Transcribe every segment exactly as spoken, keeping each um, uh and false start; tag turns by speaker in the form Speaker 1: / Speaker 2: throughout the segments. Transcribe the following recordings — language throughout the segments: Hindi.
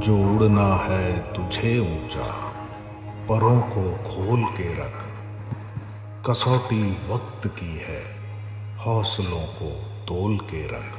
Speaker 1: जो उड़ना है तुझे ऊंचा, परों को खोल के रख। कसौटी वक्त की है, हौसलों को तोल के रख।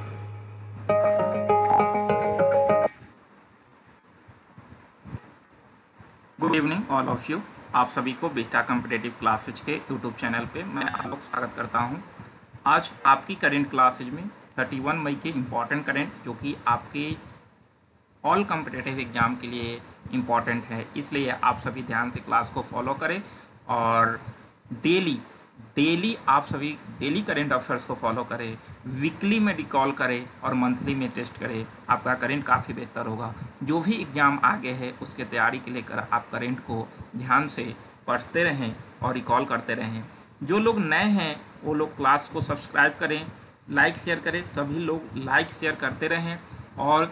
Speaker 2: Good evening all of you. आप सभी को बीटा कॉम्पिटिटिव क्लासेज के यूट्यूब चैनल पे मैं आप लोग स्वागत करता हूं। आज आपकी करेंट क्लासेज में इकतीस मई के इम्पॉर्टेंट करेंट जो कि आपके ऑल कॉम्पिटिटिव एग्जाम के लिए इम्पॉर्टेंट है, इसलिए आप सभी ध्यान से क्लास को फॉलो करें और डेली डेली आप सभी डेली करेंट अफेयर्स को फॉलो करें, वीकली में रिकॉल करें और मंथली में टेस्ट करें। आपका करेंट काफ़ी बेहतर होगा। जो भी एग्ज़ाम आगे है उसके तैयारी के लेकर आप करेंट को ध्यान से पढ़ते रहें और रिकॉल करते रहें। जो लोग नए हैं वो लोग क्लास को सब्सक्राइब करें, लाइक शेयर करें। सभी लोग लाइक शेयर करते रहें और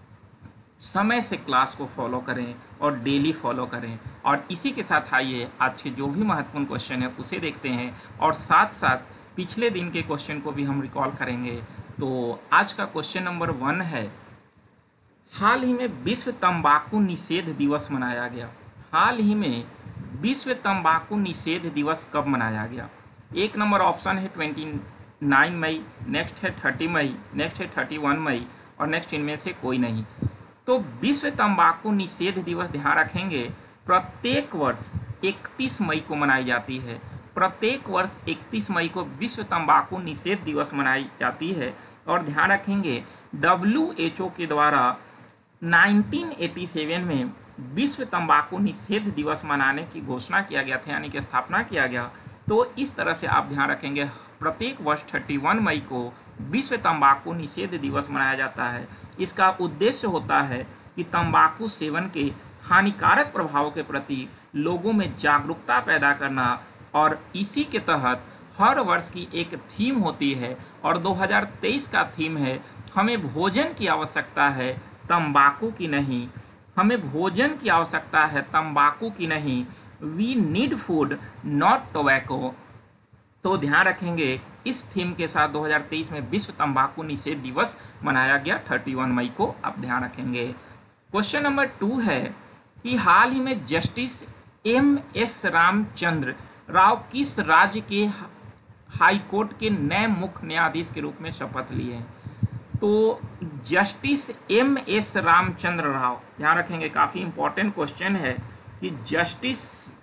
Speaker 2: समय से क्लास को फॉलो करें और डेली फॉलो करें। और इसी के साथ आइए आज के जो भी महत्वपूर्ण क्वेश्चन है उसे देखते हैं और साथ साथ पिछले दिन के क्वेश्चन को भी हम रिकॉल करेंगे। तो आज का क्वेश्चन नंबर वन है, हाल ही में विश्व तंबाकू निषेध दिवस मनाया गया। हाल ही में विश्व तंबाकू निषेध दिवस कब मनाया गया? एक नंबर ऑप्शन है उनतीस मई, नेक्स्ट है तीस मई, नेक्स्ट है इकतीस मई और नेक्स्ट इनमें से कोई नहीं। तो विश्व तंबाकू निषेध दिवस ध्यान रखेंगे प्रत्येक वर्ष इकतीस मई को मनाई जाती है। प्रत्येक वर्ष इकतीस मई को विश्व तंबाकू निषेध दिवस मनाई जाती है। और ध्यान रखेंगे डब्ल्यू एच ओ के द्वारा उन्नीस सौ सत्तासी में विश्व तंबाकू निषेध दिवस मनाने की घोषणा किया गया था, यानी कि स्थापना किया गया। तो इस तरह से आप ध्यान रखेंगे प्रत्येक वर्ष इकतीस मई को विश्व तंबाकू निषेध दिवस मनाया जाता है। इसका उद्देश्य होता है कि तंबाकू सेवन के हानिकारक प्रभावों के प्रति लोगों में जागरूकता पैदा करना। और इसी के तहत हर वर्ष की एक थीम होती है और दो हज़ार तेईस का थीम है, हमें भोजन की आवश्यकता है तंबाकू की नहीं। हमें भोजन की आवश्यकता है तंबाकू की नहीं। We need food not tobacco. तो ध्यान रखेंगे इस थीम के साथ दो हज़ार तेईस में विश्व तंबाकू निषेध दिवस मनाया गया इकतीस मई को। आप ध्यान रखेंगे। क्वेश्चन नंबर टू है कि हाल ही में justice M S Ramachandra Rao किस राज्य के हाई कोर्ट के नए मुख्य न्यायाधीश के रूप में शपथ लिए? तो justice M S Ramachandra Rao, ध्यान रखेंगे काफ़ी इंपॉर्टेंट क्वेश्चन है कि justice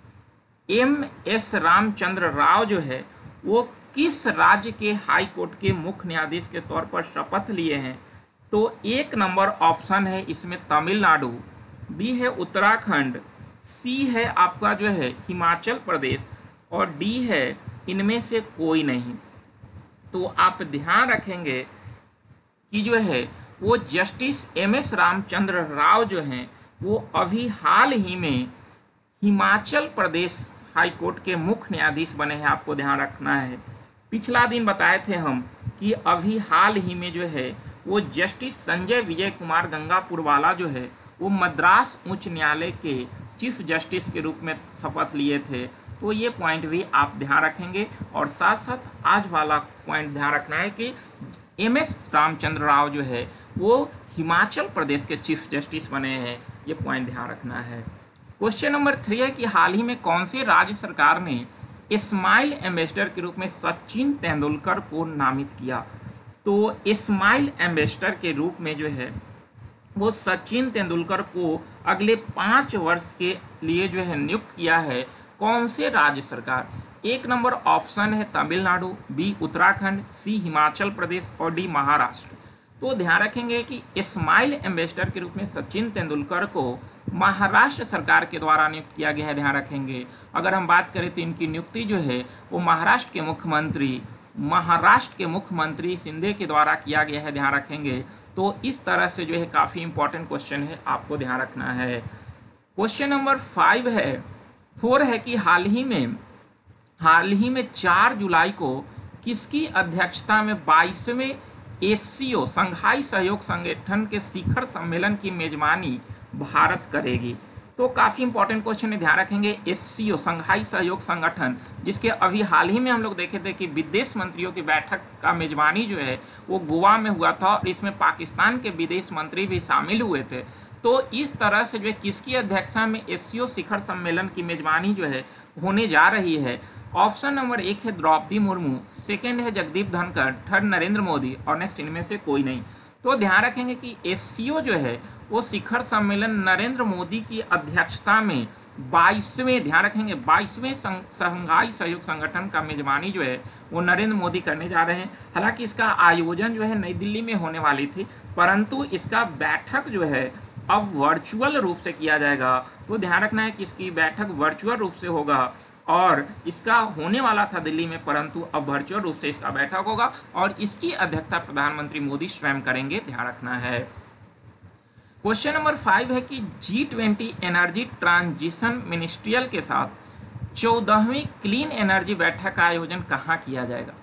Speaker 2: M S Ramachandra Rao जो है वो किस राज्य के हाई कोर्ट के मुख्य न्यायाधीश के तौर पर शपथ लिए हैं? तो एक नंबर ऑप्शन है इसमें तमिलनाडु, बी है उत्तराखंड, सी है आपका जो है हिमाचल प्रदेश और डी है इनमें से कोई नहीं। तो आप ध्यान रखेंगे कि जो है वो justice M S Ramachandra Rao जो हैं वो अभी हाल ही में हिमाचल प्रदेश हाई कोर्ट के मुख्य न्यायाधीश बने हैं। आपको ध्यान रखना है, पिछला दिन बताए थे हम कि अभी हाल ही में जो है वो जस्टिस संजय विजय कुमार गंगापुरवाला जो है वो मद्रास उच्च न्यायालय के चीफ जस्टिस के रूप में शपथ लिए थे। तो ये पॉइंट भी आप ध्यान रखेंगे और साथ साथ आज वाला पॉइंट ध्यान रखना है कि एम एस रामचंद्र राव जो है वो हिमाचल प्रदेश के चीफ जस्टिस बने हैं। ये पॉइंट ध्यान रखना है। क्वेश्चन नंबर थ्री है कि हाल ही में कौन सी राज्य सरकार ने स्माइल एम्बेसडर के रूप में सचिन तेंदुलकर को नामित किया? तो स्माइल एम्बेसडर के रूप में जो है वो सचिन तेंदुलकर को अगले पाँच वर्ष के लिए जो है नियुक्त किया है। कौन से राज्य सरकार? एक नंबर ऑप्शन है तमिलनाडु, बी उत्तराखंड, सी हिमाचल प्रदेश और डी महाराष्ट्र। तो ध्यान रखेंगे कि स्माइल एम्बेसडर के रूप में सचिन तेंदुलकर को महाराष्ट्र सरकार के द्वारा नियुक्त किया गया है। ध्यान रखेंगे अगर हम बात करें तो इनकी नियुक्ति जो है वो महाराष्ट्र के मुख्यमंत्री महाराष्ट्र के मुख्यमंत्री शिंदे के द्वारा किया गया है। ध्यान रखेंगे। तो इस तरह से जो है काफ़ी इंपॉर्टेंट क्वेश्चन है, आपको ध्यान रखना है। क्वेश्चन नंबर फाइव है फोर है कि हाल ही में हाल ही में चार जुलाई को किसकी अध्यक्षता में बाईसवें एस सी ओ संघाई सहयोग संगठन के शिखर सम्मेलन की मेजबानी भारत करेगी? तो काफ़ी इंपॉर्टेंट क्वेश्चन है, ध्यान रखेंगे। एस सी ओ संघाई सहयोग संगठन, जिसके अभी हाल ही में हम लोग देखे थे कि विदेश मंत्रियों की बैठक का मेजबानी जो है वो गोवा में हुआ था और इसमें पाकिस्तान के विदेश मंत्री भी शामिल हुए थे। तो इस तरह से जो है किसकी अध्यक्षता में एससीओ शिखर सम्मेलन की मेजबानी जो है होने जा रही है? ऑप्शन नंबर एक है द्रौपदी मुर्मू, सेकंड है जगदीप धनखड़, थर्ड नरेंद्र मोदी और नेक्स्ट इनमें से कोई नहीं। तो ध्यान रखेंगे कि एससीओ जो है वो शिखर सम्मेलन नरेंद्र मोदी की अध्यक्षता में बाईसवें ध्यान रखेंगे बाईसवें शंघाई सहयोग संगठन का मेजबानी जो है वो नरेंद्र मोदी करने जा रहे हैं। हालांकि इसका आयोजन जो है नई दिल्ली में होने वाली थी, परंतु इसका बैठक जो है अब वर्चुअल रूप से किया जाएगा। तो ध्यान रखना है कि इसकी बैठक वर्चुअल रूप से होगा और इसका होने वाला था दिल्ली में, परंतु अब वर्चुअल रूप से इसका बैठक होगा और इसकी अध्यक्षता प्रधानमंत्री मोदी स्वयं करेंगे, ध्यान रखना है। क्वेश्चन नंबर फाइव है कि G twenty energy transition ministerial के साथ चौदहवीं क्लीन एनर्जी बैठक का आयोजन कहाँ किया जाएगा?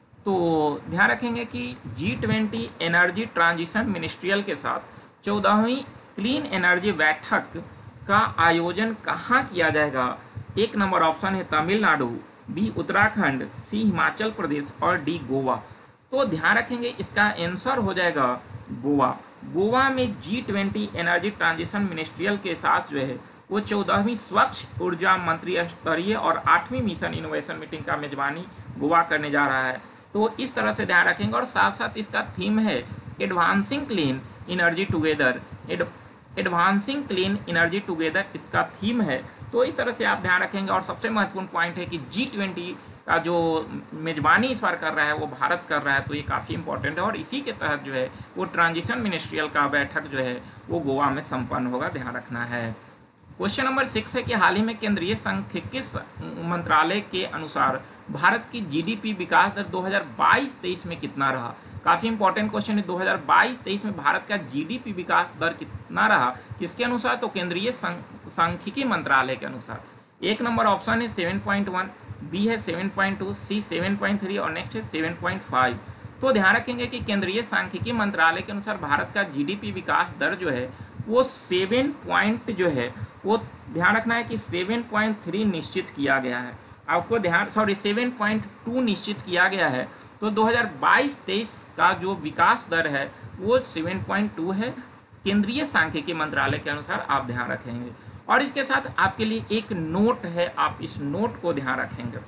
Speaker 2: तो ध्यान रखेंगे कि G twenty energy transition ministerial के साथ चौदहवीं क्लीन एनर्जी बैठक का आयोजन कहाँ किया जाएगा? एक नंबर ऑप्शन है तमिलनाडु, बी उत्तराखंड, सी हिमाचल प्रदेश और डी गोवा। तो ध्यान रखेंगे इसका आंसर हो जाएगा गोवा। गोवा में G twenty energy transition ministerial के साथ जो है वो चौदहवीं स्वच्छ ऊर्जा मंत्री स्तरीय और आठवीं मिशन इनोवेशन मीटिंग का मेजबानी गोवा करने जा रहा है। तो इस तरह से ध्यान रखेंगे और साथ साथ इसका थीम है advancing clean energy together, advancing clean energy together इसका थीम है। तो इस तरह से आप ध्यान रखेंगे और सबसे महत्वपूर्ण पॉइंट है कि जी ट्वेंटी का जो मेजबानी इस बार कर रहा है वो भारत कर रहा है, तो ये काफ़ी इंपॉर्टेंट है और इसी के तहत जो है वो ट्रांजिशन मिनिस्ट्रियल का बैठक जो है वो गोवा में संपन्न होगा, ध्यान रखना है। क्वेश्चन नंबर सिक्स है कि हाल ही में केंद्रीय सांख्यिकी मंत्रालय के अनुसार भारत की जीडीपी विकास दर दो हज़ार बाईस तेईस में कितना रहा? काफ़ी इंपॉर्टेंट क्वेश्चन है। दो हज़ार बाईस तेईस में भारत का जीडीपी विकास दर कितना रहा, किसके अनुसार? तो केंद्रीय सांख्यिकी मंत्रालय के अनुसार। एक नंबर ऑप्शन है सेवन पॉइंट वन, बी है seven point two, C seven point three और नेक्स्ट है सेवन पॉइंट फाइव। तो ध्यान रखेंगे कि केंद्रीय सांख्यिकी मंत्रालय के अनुसार भारत का जीडीपी विकास दर जो है वो सेवन पॉइंट जो है वो ध्यान रखना है कि सेवन पॉइंट थ्री निश्चित किया गया है। आपको ध्यान सॉरी सेवन पॉइंट टू निश्चित किया गया है। तो दो हज़ार बाईस तेईस का जो विकास दर है वो सेवन पॉइंट टू है केंद्रीय सांख्यिकी मंत्रालय के अनुसार, आप ध्यान रखेंगे। और इसके साथ आपके लिए एक नोट है, आप इस नोट को ध्यान रखेंगे।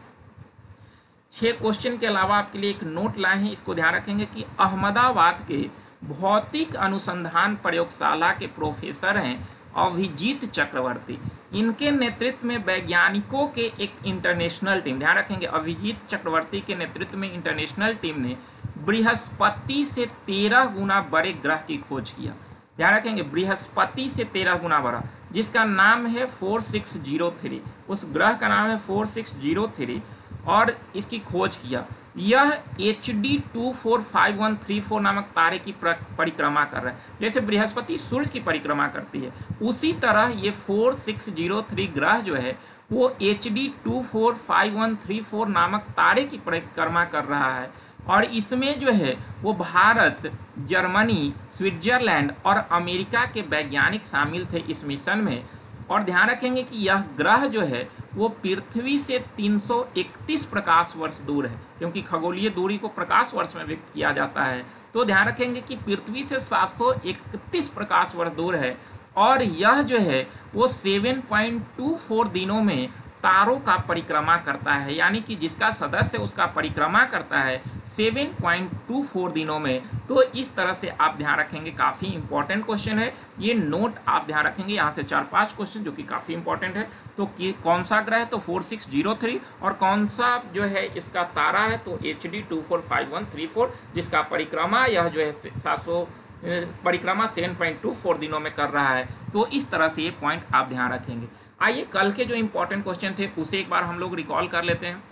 Speaker 2: छह क्वेश्चन के अलावा आपके लिए एक नोट लाए हैं, इसको ध्यान रखेंगे कि अहमदाबाद के भौतिक अनुसंधान प्रयोगशाला के प्रोफेसर हैं अभिजीत चक्रवर्ती। इनके नेतृत्व में वैज्ञानिकों के एक इंटरनेशनल टीम, ध्यान रखेंगे अभिजीत चक्रवर्ती के नेतृत्व में इंटरनेशनल टीम ने बृहस्पति से तेरह गुना बड़े ग्रह की खोज किया। ध्यान रखेंगे बृहस्पति से तेरह गुना बड़ा, जिसका नाम है फोर सिक्स जीरो थ्री। उस ग्रह का नाम है फोर सिक्स जीरो थ्री और इसकी खोज किया। यह H D two four five one three four नामक तारे की परिक्रमा कर रहा है। जैसे बृहस्पति सूर्य की परिक्रमा करती है, उसी तरह ये फोर सिक्स जीरो थ्री ग्रह जो है वो H D two four five one three four नामक तारे की परिक्रमा कर रहा है। और इसमें जो है वो भारत, जर्मनी, स्विट्जरलैंड और अमेरिका के वैज्ञानिक शामिल थे इस मिशन में। और ध्यान रखेंगे कि यह ग्रह जो है वो पृथ्वी से तीन सौ इकतीस प्रकाश वर्ष दूर है, क्योंकि खगोलीय दूरी को प्रकाश वर्ष में व्यक्त किया जाता है। तो ध्यान रखेंगे कि पृथ्वी से सात सौ इकतीस प्रकाश वर्ष दूर है और यह जो है वो सात पॉइंट दो चार दिनों में तारों का परिक्रमा करता है, यानी कि जिसका सदस्य उसका परिक्रमा करता है सात पॉइंट दो चार दिनों में। तो इस तरह से आप ध्यान रखेंगे, काफ़ी इंपॉर्टेंट क्वेश्चन है ये नोट, आप ध्यान रखेंगे। यहाँ से चार पांच क्वेश्चन जो कि काफ़ी इंपॉर्टेंट है। तो कि कौन सा ग्रह है तो फोर सिक्स जीरो थ्री और कौन सा जो है इसका तारा है तो H D two four five one three four, जिसका परिक्रमा यह जो है सात सौ परिक्रमा सात पॉइंट दो चार दिनों में कर रहा है। तो इस तरह से ये पॉइंट आप ध्यान रखेंगे। आइए कल के जो इंपॉर्टेंट क्वेश्चन थे उसे एक बार हम लोग रिकॉल कर लेते हैं।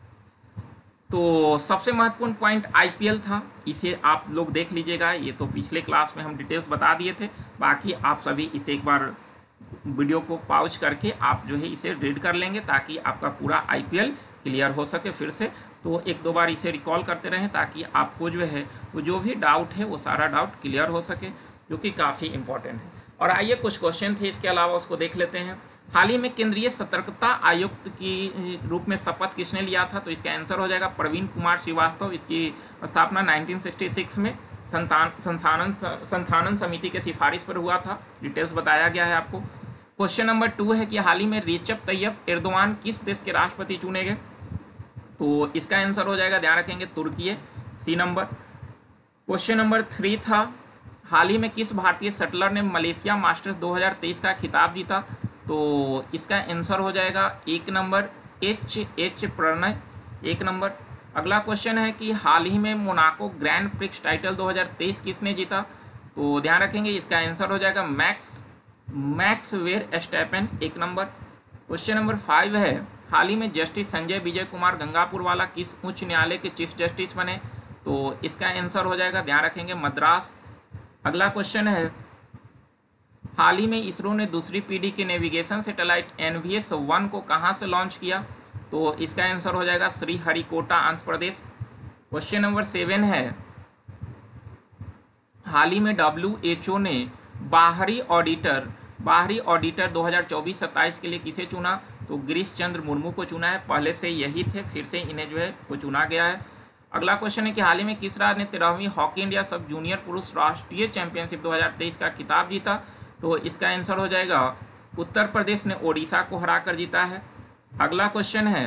Speaker 2: तो सबसे महत्वपूर्ण पॉइंट आईपीएल था, इसे आप लोग देख लीजिएगा। ये तो पिछले क्लास में हम डिटेल्स बता दिए थे, बाकी आप सभी इसे एक बार वीडियो को पॉज करके आप जो है इसे रीड कर लेंगे ताकि आपका पूरा आईपीएल क्लियर हो सके फिर से। तो एक दो बार इसे रिकॉल करते रहें ताकि आपको जो है वो जो भी डाउट है वो सारा डाउट क्लियर हो सके, जो कि काफ़ी इंपॉर्टेंट है। और आइए कुछ क्वेश्चन थे इसके अलावा उसको देख लेते हैं। हाल ही में केंद्रीय सतर्कता आयुक्त की रूप में शपथ किसने लिया था? तो इसका आंसर हो जाएगा प्रवीण कुमार श्रीवास्तव। इसकी स्थापना उन्नीस सौ छियासठ में संतान संस्थानन संस्थानन समिति के सिफारिश पर हुआ था। डिटेल्स बताया गया है आपको। क्वेश्चन नंबर टू है कि हाल ही में रेजब तैयब एर्दोआन किस देश के राष्ट्रपति चुने गए? तो इसका आंसर हो जाएगा, ध्यान रखेंगे, Turkey, C number. Question number three था, हाल ही में किस भारतीय शटलर ने मलेशिया मास्टर्स दो हज़ार तेईस का खिताब जीता? तो इसका आंसर हो जाएगा एक नंबर, एच एच प्रणय, एक नंबर। अगला क्वेश्चन है कि हाल ही में मोनाको ग्रैंड प्रिक्स टाइटल दो हज़ार तेईस किसने जीता? तो ध्यान रखेंगे, इसका आंसर हो जाएगा मैक्स मैक्स वेरस्टैपेन, एक नंबर। क्वेश्चन नंबर फाइव है, हाल ही में जस्टिस संजय विजय कुमार गंगापुरवाला किस उच्च न्यायालय के चीफ जस्टिस बने? तो इसका आंसर हो जाएगा, ध्यान रखेंगे, मद्रास। अगला क्वेश्चन है, हाल ही में इसरो ने दूसरी पीढ़ी के navigation satellite N V S one को कहां से लॉन्च किया? तो इसका आंसर हो जाएगा Sriharikota, Andhra Pradesh. Question number seven है, हाल ही में डब्ल्यू एच ओ ने बाहरी ऑडिटर बाहरी ऑडिटर दो हज़ार चौबीस सत्ताईस के लिए किसे चुना? तो गिरीश चंद्र मुर्मू को चुना है। पहले से यही थे, फिर से इन्हें जो है वो चुना गया है। अगला क्वेश्चन है कि हाल ही में किस राज्य ने तेरहवीं हॉकी इंडिया सब जूनियर पुरुष राष्ट्रीय चैंपियनशिप दो हज़ार तेईस का खिताब जीता? तो इसका आंसर हो जाएगा उत्तर प्रदेश ने ओडिशा को हराकर जीता है। अगला क्वेश्चन है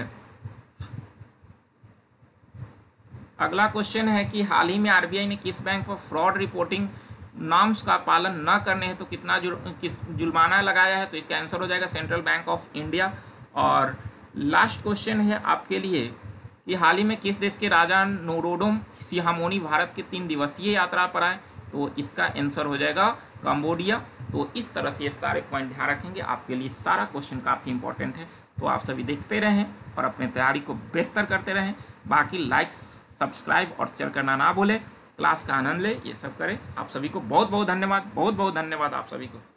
Speaker 2: अगला क्वेश्चन है कि हाल ही में आर बी आई ने किस बैंक पर फ्रॉड रिपोर्टिंग नॉर्म्स का पालन न करने हैं तो कितना जुर, किस जुर्माना लगाया है? तो इसका आंसर हो जाएगा सेंट्रल बैंक ऑफ इंडिया। और लास्ट क्वेश्चन है आपके लिए कि हाल ही में किस देश के राजा नोरोडोम सिहामोनी भारत के तीन दिवसीय यात्रा पर आए? तो इसका आंसर हो जाएगा कंबोडिया। तो इस तरह से ये सारे पॉइंट ध्यान रखेंगे, आपके लिए सारा क्वेश्चन काफ़ी इंपॉर्टेंट है। तो आप सभी देखते रहें और अपने तैयारी को बेहतर करते रहें। बाकी लाइक, सब्सक्राइब और शेयर करना ना भूलें। क्लास का आनंद ले, ये सब करें। आप सभी को बहुत बहुत धन्यवाद, बहुत बहुत धन्यवाद आप सभी को।